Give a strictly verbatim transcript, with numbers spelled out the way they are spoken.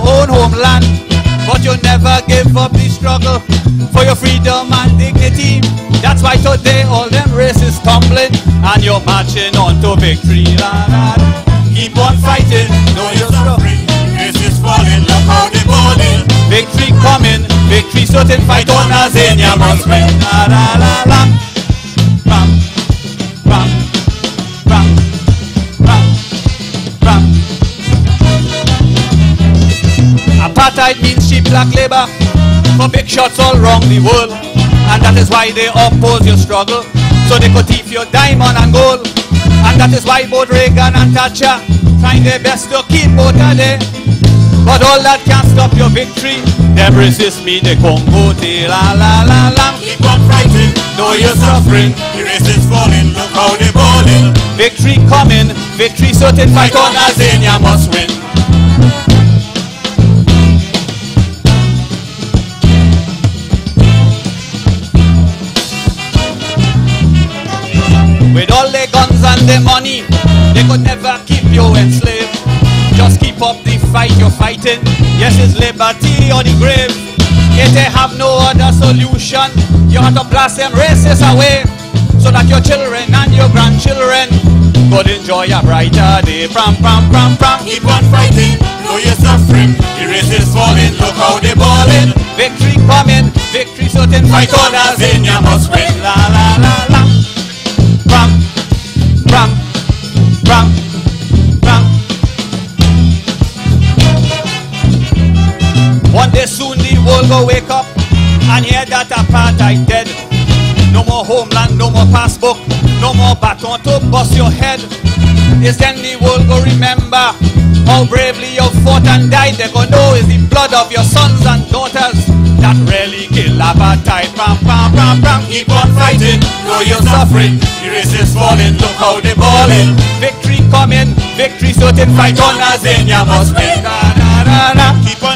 your own homeland, but you never give up the struggle for your freedom and dignity. That's why today all them races tumbling and you're marching on to victory. La, la, la. Keep on fighting, know you're suffering. Races falling, look how they balling. Victory coming, victory certain. Fight on as in you must win. La la la la. Bam, bam, bam, bam, bam. Apartheid means cheap black labor for big shots all around the world, and that is why they oppose your struggle, so they could thief your diamond and gold. And that is why both Reagan and Thatcher trying their best to keep both of them. But all that can't stop your victory. Them resist me, they come go till la la la la. Keep on fighting, know you're suffering. The race is falling, look how they balling. Victory coming, victory certain. Fight on as in you must win. With all their guns and their money, they could never keep you enslaved. Just keep up the fight you're fighting. Yes, it's liberty or the grave. If they have no other solution, you have to blast them races away, so that your children and your grandchildren could enjoy a brighter day. Pram, pram, pram, pram. Keep on fighting, know you're suffering. The race is falling, look how they balling. Victory coming, victory certain. Fight on as in you must win. La la la la. Bam, bam, bam, bam. One day soon the world will wake up and hear that apartheid dead. No more homeland, no more passbook, no more baton to bust your head. It's then the world will remember how bravely you fought and died. They gonna know it's the blood of your sons and daughters that really kill apartheid. Bam, bam, bam, bam. Keep on fighting, know you're suffering. The race is falling, look how they balling. Victory coming, victory certain. Fight on as in you must win. Da, da, da, da. Keep on